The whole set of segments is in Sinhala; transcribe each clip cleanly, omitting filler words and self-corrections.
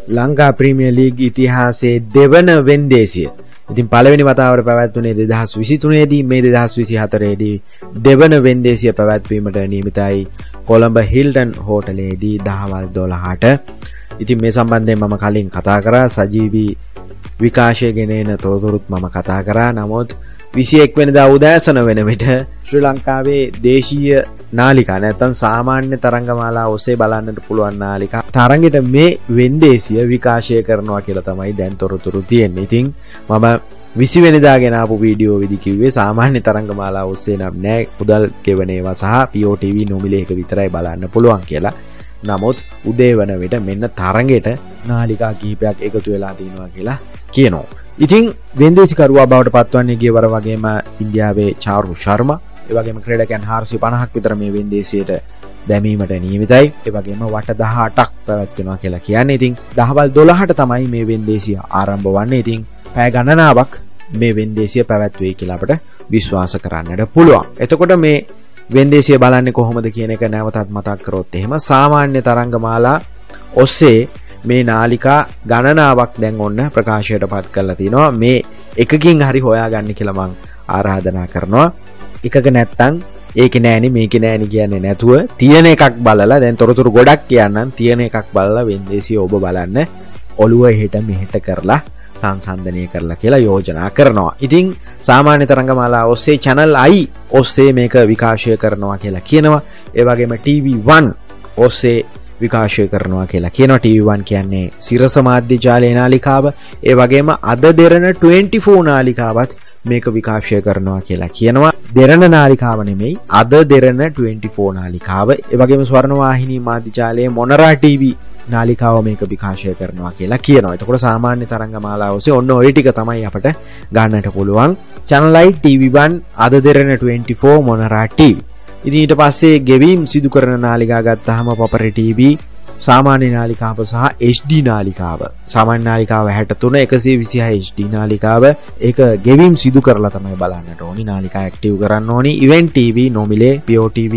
ලංකා ප්‍රීමියර් ලීග් ඉතිහාසයේ දෙවන වෙන්දේසිය. ඉතින් පළවෙනි වතාවට පැවැත්වුණේ 2023 දී මේ 2024 දී දෙවන වෙන්දේසිය පැවැත්වීමට නියමිතයි කොළඹ හිල්ටන් හෝටලයේදී දහවල් 12ට. ඉතින් මේ සම්බන්ධයෙන් මම කලින් කතා කරා සජීවී විකාශය ගෙන එන තොරතුරුත් මම කතා කරා. නමුත් 21 වෙනිදා උදෑසන වෙන විට ශ්‍රී ලංකාවේ දේශීය නාලිකා නැත්නම් සාමාන්‍ය තරංගමාලා ඔස්සේ බලන්නට පුළුවන් නාලිකා තරඟෙට මේ වෙන්දේසිය විකාශය කරනවා කියලා තමයි දැන් තොරතුරු තියෙන්නේ. ඉතින් මම 20 වෙනිදා ගෙන ආපු වීඩියෝ විදි කිව්වේ සාමාන්‍ය තරංගමාලා ඔස්සේ නම් නෑ මුදල් ගෙවන ඒවා සහ POTV නොමිලේක විතරයි බලන්න පුළුවන් කියලා. නමුත් උදේ වන විට මෙන්න තරඟෙට නාලිකා කිහිපයක් එකතු වෙලා තිනවා කියලා කියනවා. ඉතින් වෙන්දේසිකරුවා බවට පත්වන්නේ ගියවර වගේම ඉන්දියාවේ චාරු ශර්මා, ඒ වගේම ක්‍රීඩකයන් 450ක් විතර මේ වෙන්දේසියට දැමීමට නියමිතයි. ඒ වගේම වට 18ක් පැවැත්වෙනවා කියලා කියන්නේ. ඉතින් දහවල් 12ට තමයි මේ වෙන්දේසිය ආරම්භ වන්නේ. ඉතින් පැය ගණනාවක් මේ වෙන්දේසිය පැවැත්වෙයි කියලා අපිට විශ්වාස කරන්නට පුළුවන්. එතකොට මේ වෙන්දේසිය බලන්නේ කොහොමද කියන එක නැවතත් මතක් කරොත් එහෙම සාමාන්‍ය තරංගමාලා ඔස්සේ මේ නාලිකා ගණනාවක් දැන් ඔන්න ප්‍රකාශයට පත් කරලා තිනවා. මේ එකකින් හරි හොයාගන්න කියලා මම ආරාධනා කරනවා. එකක නැත්තම් ඒකේ නෑනේ මේකේ නෑනේ කියන්නේ නැතුව තියෙන එකක් බලලා දැන් තොරතුරු ගොඩක් කියන්නම් තියෙන එකක් බලලා වෙන්දේසිය ඔබ බලන්න ඔළුව එහෙට මෙහෙට කරලා සංසන්දනය කරලා කියලා යෝජනා කරනවා. ඉතින් සාමාන්‍ය තරංගමාලා ඔස්සේ channel I ඔස්සේ මේක විකාශය කරනවා කියලා කියනවා. ඒ වගේම TV1 ඔස්සේ විකාශය කරනවා කියලා කියනවා. TV1 කියන්නේ සිරස මාධ්‍ය ජාලය නාලිකාව. ඒ වගේම අද දෙරණ 24 නාලිකාවත් මේක විකාශය කරනවා කියලා කියනවා. දෙරණ නාලිකාව නෙමෙයි අද දෙරණ 24 නාලිකාව. ඒ වගේම ස්වර්ණවාහිනී මාධ්‍ය ජාලයේ මොනරා TV නාලිකාව මේක විකාශය කරනවා කියලා කියනවා. එතකොට සාමාන්‍ය තරංගමාලා ඔස්සේ ඔන්න ඔය ටික තමයි අපිට ගන්නට පුළුවන්. channel I TV1 අද දෙරණ 24 මොනරා TV. ඉතින් ඊට පස්සේ ගෙවීම් සිදු කරන නාලිකා ගත්තාම පපරේ TV සාමාන්‍ය නාලිකාව සහ HD නාලිකාව. සාමාන්‍ය නාලිකාව 63 126 HD නාලිකාව ඒක ගෙවීම් සිදු කරලා තමයි බලන්නට ඕනි. නාලිකා ඇක්ටිව් කරන්න ඕනි. Event TV නොමිලේ POTV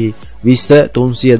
20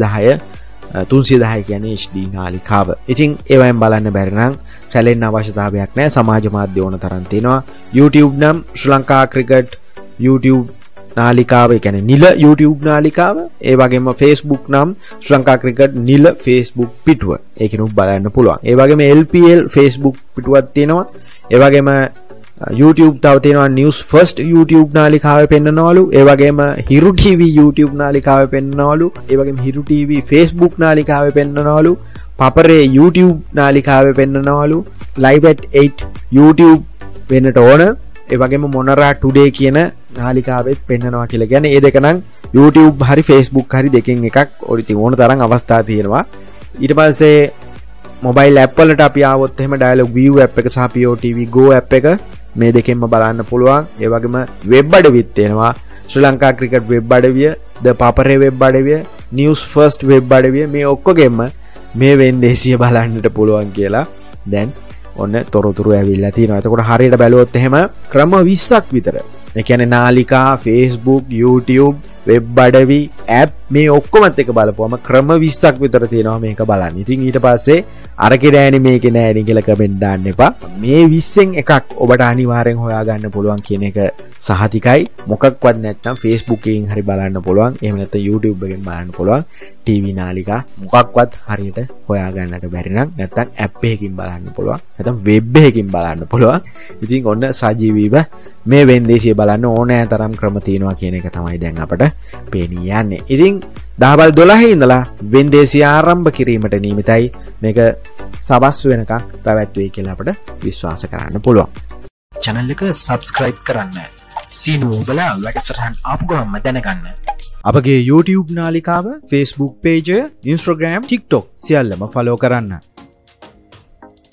310 කියන්නේ HD නාලිකාව. ඉතින් ඒවෙන් බලන්න බැරි නම් සැලෙන්න අවශ්‍යතාවයක් නැහැ. සමාජ මාධ්‍ය ඕන තරම් තියෙනවා. YouTube නම් ශ්‍රී ලංකා ක්‍රිකට් YouTube නාලිකාව, ඒ කියන්නේ නිල YouTube නාලිකාව. ඒ වගේම Facebook නම් ශ්‍රී ලංකා ක්‍රිකට් නිල Facebook පිටුව. ඒකිනුත් බලන්න පුළුවන්. ඒ වගේම LPL Facebook පිටුවක් තියෙනවා. ඒ වගේම YouTube තව තියෙනවා News First YouTube නාලිකාවේ පෙන්නනවලු. ඒ වගේම හිරු TV YouTube නාලිකාවේ පෙන්නනවලු. ඒ වගේම හිරු TV Facebook නාලිකාවේ පෙන්නනවලු. පපරේ YouTube නාලිකාවේ පෙන්නනවලු. Live at 8 YouTube වෙන්නට ඕන. ඒ වගේම මොනරා Today කියන නාලිකාවෙත් පෙන්නනවා කියලා කියන්නේ. ඒ දෙක නම් YouTube හරි Facebook හරි දෙකෙන් එකක් ඔරිජිනල් ඕන තරම් අවස්ථා තියෙනවා. ඊට පස්සේ mobile app වලට අපි ආවොත් එහෙම Dialog View app එක සහ POTV Go app එක මේ දෙකෙන්ම බලන්න පුළුවන්. ඒ වගේම web අඩවිත් තියෙනවා. ශ්‍රී ලංකා ක්‍රිකට් web අඩවිය, The පපරේ web අඩවිය, News First web අඩවිය මේ ඔක්කොගෙම මේ වෙන්දේසිය බලන්නට පුළුවන් කියලා දැන් ඔන්න තොරතුරු ඇවිල්ලා තියෙනවා. එතකොට හරියට බැලුවොත් එහෙම ක්‍රම 20ක් විතර. ඒ කියන්නේ නාලිකා, Facebook, YouTube, web අඩවි, app මේ ඔක්කොමත් එක බලපුවම ක්‍රම 20ක් විතර තියෙනවා මේක බලන්න. ඉතින් ඊට පස්සේ අරකේ නෑනේ මේකේ නෑනේ කියලා කමෙන්ට් දාන්න එපා. මේ 20න් එකක් ඔබට අනිවාර්යෙන් හොයාගන්න පුළුවන් කියන එක සහතිකයි. මොකක්වත් නැත්නම් Facebook එකකින් හරි බලන්න පුළුවන්. එහෙම නැත්නම් YouTube එකෙන් බලන්න පුළුවන්. TV නාලිකා මොකක්වත් හරියට හොයාගන්නට බැරි නම් නැත්නම් app එකකින් බලන්න පුළුවන්. නැත්නම් web එකකින් බලන්න පුළුවන්. ඉතින් ඔන්න සජීවීව මේ වෙන්දේසිය බලන්න ඕනෑ තරම් ක්‍රම තියෙනවා කියන එක තමයි දැන් අපට පේනී යන්නේ. ඉතින් දහවල් 12 ඉඳලා වෙන්දේසිය ආරම්භ කිරීමට නියමිතයි. මේක සවස් වෙනකම් පැවැත්වෙයි කියලා අපට විශ්වාස කරන්න පුළුවන්. channel එක subscribe කරන්න. සීනුව බලා වැඩසටහන් ආපු ගමන්ම දැනගන්න. අපගේ YouTube නාලිකාව, Facebook page, Instagram, TikTok සියල්ලම follow කරන්න.